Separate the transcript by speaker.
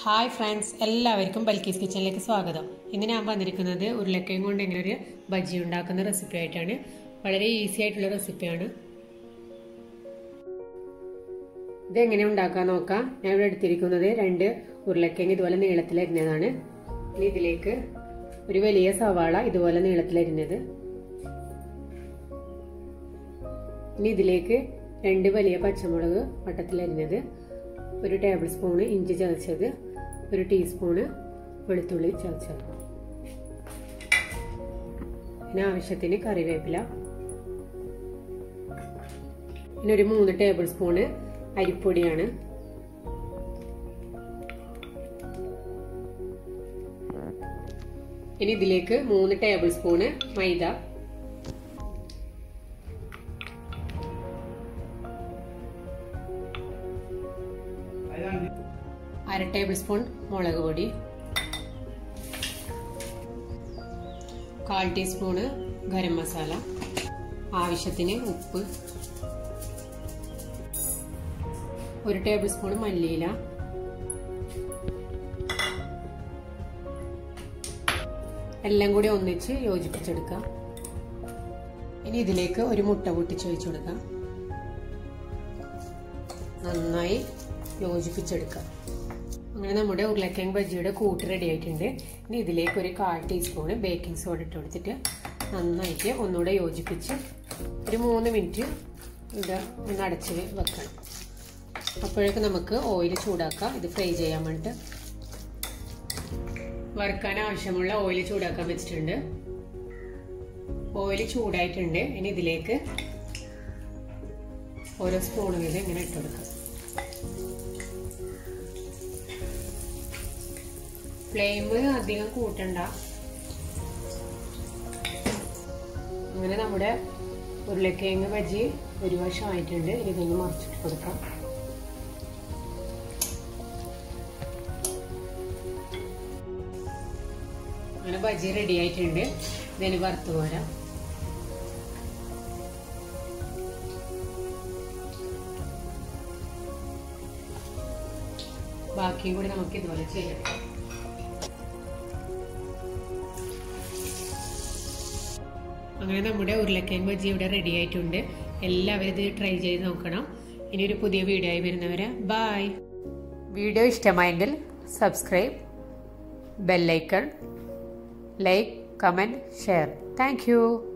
Speaker 1: Hi friends, എല്ലാവർക്കും ബൽക്കീസ് കിച്ചണിലേക്ക് സ്വാഗതം. ഇന്ന് ഞാൻ വന്നിരിക്കുന്നത് ഉരുളക്കിഴങ്ങ് കൊണ്ട് ഇങ്ങനെ ഒരു ബജ്ജി ഉണ്ടാക്കുന്ന റെസിപ്പി ആയിട്ടാണ്. വളരെ ഈസി ആയിട്ടുള്ള റെസിപ്പിയാണ്. ഇതെങ്ങനെ ഉണ്ടാക്കാൻ നോക്കാം. ഞാൻ ഇവിടെ എടുത്തിരിക്കുന്നത് 2 ഉരുളക്കിഴങ്ങ് ഇതുപോലെ നീളത്തിലരിഞ്ഞതാണ്. ഇനി ഇതിലേക്ക് ഒരു വലിയ സവാള ഇതുപോലെ നീളത്തിലരിഞ്ഞത്, ഇനി ഇതിലേക്ക് 2 വലിയ പച്ചമുളക് വട്ടത്തിലരിഞ്ഞത്, 1 ടേബിൾ സ്പൂണ് ഇഞ്ചി ചതച്ചത്, 1 ടീസ്പൂണ് വെളുത്തുള്ളി ചതച്ചത്, പിന്നെ ആവശ്യത്തിന് കറിവേപ്പില, പിന്നെ ഒരു 3 ടേബിൾ സ്പൂണ് അരിപ്പൊടിയാണ്. ഇനി ഇതിലേക്ക് 3 tablespoon maida, 1/2 tablespoon മുളക് പൊടി, 1/4 ടീസ്പൂണ് ഗരം മസാല, ആവശ്യത്തിന് ഉപ്പ്, 1 ടേബിൾ സ്പൂൺ മല്ലിയില, എല്ലാം കൂടി ഒന്നിച്ച് യോജിപ്പിച്ചെടുക്കാം. ഇനി ഇതിലേക്ക് ഒരു മുട്ട പൊട്ടിച്ച് ഒഴിച്ചു കൊടുക്കാം. നന്നായി യോജിപ്പിച്ചെടുക്കാം. അങ്ങനെ നമ്മുടെ ഉരുളക്കിഴങ്ങ് ബജ്ജിയുടെ കൂട്ട് റെഡി ആയിട്ടുണ്ട്. ഇനി ഇതിലേക്ക് ഒരു 1/4 ടീസ്പൂണ് ബേക്കിംഗ് സോഡ ഇട്ട് കൊടുത്തിട്ട് നന്നായിട്ട് ഒന്നുകൂടെ യോജിപ്പിച്ച് ഒരു 3 മിനിറ്റ് ഇത് ഒന്ന് അടച്ച് വെക്കണം. അപ്പോഴേക്ക് നമുക്ക് ഓയിൽ ചൂടാക്കാം. ഇത് ഫ്രൈ ചെയ്യാൻ വേണ്ടിയിട്ട് വറുക്കാൻ ആവശ്യമുള്ള ഓയിൽ ചൂടാക്കാൻ വെച്ചിട്ടുണ്ട്. ഓയിൽ ചൂടായിട്ടുണ്ട്. ഇനി ഇതിലേക്ക് ഓരോ സ്പൂൺ വീതം ഇങ്ങനെ ഇട്ട് കൊടുക്കാം. ഫ്ലെയിം അധികം കൂട്ടണ്ട. അങ്ങനെ നമ്മുടെ ഉരുളക്കിഴങ്ങ് ബജ്ജി ഒരു വശം ആയിട്ടുണ്ട്. ഇതൊന്ന് മറിച്ചിട്ട് കൊടുക്കാം. അങ്ങനെ ബജ്ജി റെഡി ആയിട്ടുണ്ട്. ഇതിന് വറുത്ത് പോരാം. ബാക്കിയും കൂടി നമുക്ക് ഇതുപോലെ ചെയ്യാം. അങ്ങനെ നമ്മുടെ ഉരുളക്കിഴങ്ങ് ബജ്ജി ഇവിടെ റെഡി ആയിട്ടുണ്ട്. എല്ലാവരും ഇത് ട്രൈ ചെയ്ത് നോക്കണം. ഇനി ഒരു പുതിയ വീഡിയോ ആയി വരുന്നവരെ ബൈ. വീഡിയോ ഇഷ്ടമായെങ്കിൽ subscribe, bell icon, like, comment, share. Thank U.